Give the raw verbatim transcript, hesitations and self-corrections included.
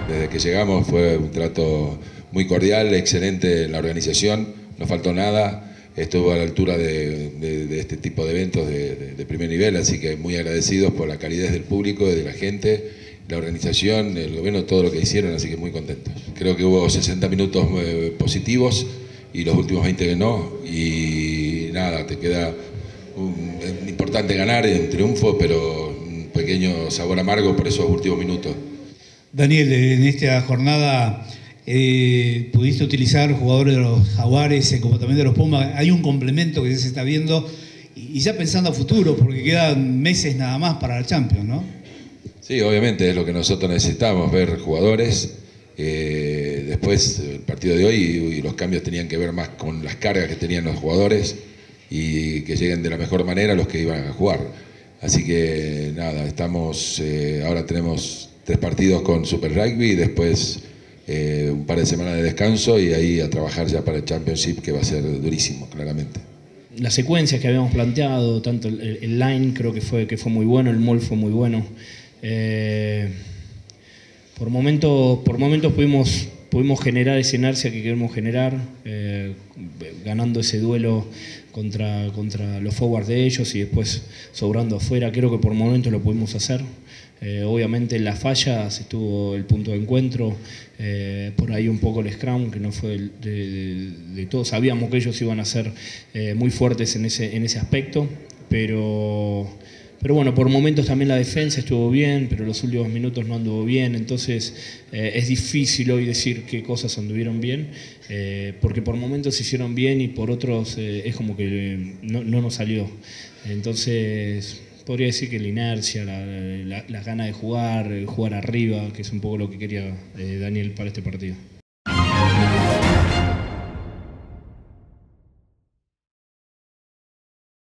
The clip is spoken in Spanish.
desde que llegamos fue un trato muy cordial, excelente en la organización, no faltó nada. Estuvo a la altura de, de, de este tipo de eventos de, de, de primer nivel, así que muy agradecidos por la calidez del público, de la gente, la organización, el gobierno, todo lo que hicieron, así que muy contentos. Creo que hubo sesenta minutos eh, positivos y los últimos veinte que no, y nada, te queda un, es importante ganar en triunfo, pero un pequeño sabor amargo por esos últimos minutos. Daniel, en esta jornada eh, pudiste utilizar jugadores de los Jaguares, como también de los Pumas. Hay un complemento que ya se está viendo y ya pensando a futuro, porque quedan meses nada más para la Champions, ¿no? Sí, obviamente es lo que nosotros necesitamos, ver jugadores. Eh, después el partido de hoy y, y los cambios tenían que ver más con las cargas que tenían los jugadores y que lleguen de la mejor manera los que iban a jugar. Así que nada, estamos, eh, ahora tenemos tres partidos con Super Rugby y después eh, un par de semanas de descanso y ahí a trabajar ya para el Championship, que va a ser durísimo, claramente. Las secuencias que habíamos planteado, tanto el, el line creo que fue, que fue muy bueno, el mall fue muy bueno. Eh, por momentos, por momentos pudimos, pudimos generar esa inercia que queremos generar, eh, ganando ese duelo contra, contra los forwards de ellos y después sobrando afuera. Creo que por momentos lo pudimos hacer. Eh, obviamente en las fallas estuvo el punto de encuentro, eh, por ahí un poco el scrum, que no fue de, de, de todos. Sabíamos que ellos iban a ser eh, muy fuertes en ese, en ese aspecto, pero, pero bueno, por momentos también la defensa estuvo bien, pero los últimos minutos no anduvo bien, entonces eh, es difícil hoy decir qué cosas anduvieron bien, eh, porque por momentos se hicieron bien y por otros eh, es como que no, no nos salió. Entonces podría decir que la inercia, la, la, las ganas de jugar, jugar arriba, que es un poco lo que quería eh, Daniel para este partido.